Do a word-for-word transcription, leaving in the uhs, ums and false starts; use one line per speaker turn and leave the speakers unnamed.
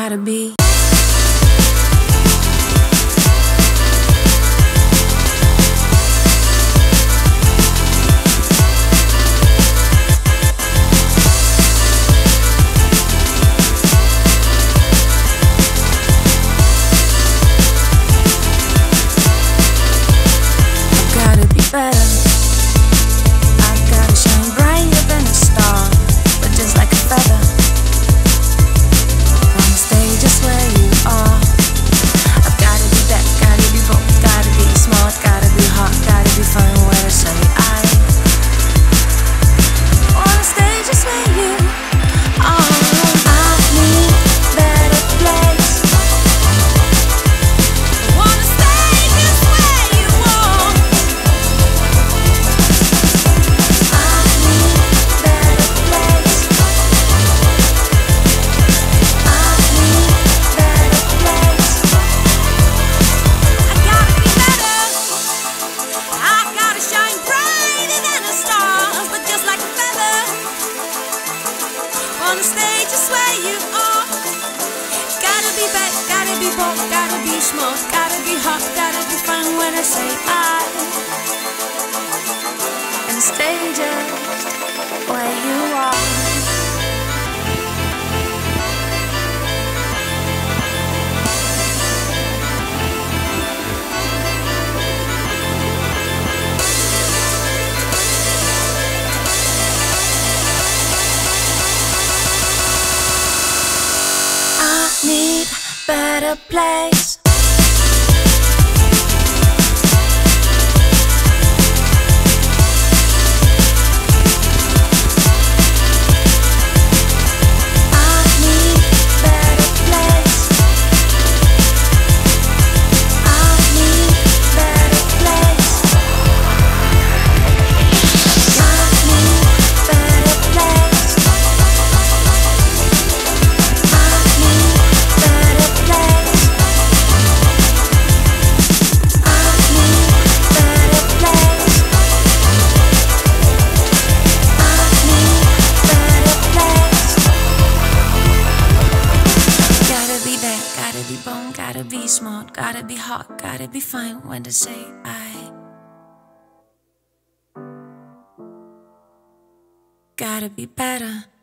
gotta be. Better. I've gotta shine brighter than a star, but just like a feather. On the stage, just where you are. I've gotta be that, gotta be bold, gotta be smart, gotta be hot, gotta be fun. Where to say I. On the stage, just where you are. I need a better place. On the stage, just where you are. On the stage is where you are. Gotta be bad, gotta be bold, gotta be smart, gotta be hot, gotta be fun. When I say I, and the stage is where you are. Need a better place. Gotta be bone, gotta be smart, gotta be hot, gotta be fine. When to say I. Gotta be better.